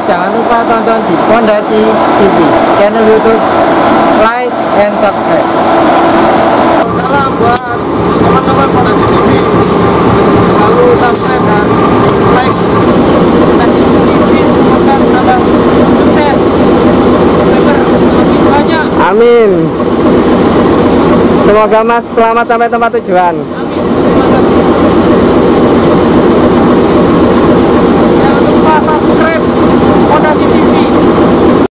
jangan lupa tonton di Pondasi TV, channel YouTube, like and subscribe. Salam buat teman-teman Pondasi TV, lalu subscribe dan like Pondasi TV, semoga tambah sukses, semakin banyak. Amin. Semoga Mas selamat sampai tempat tujuan.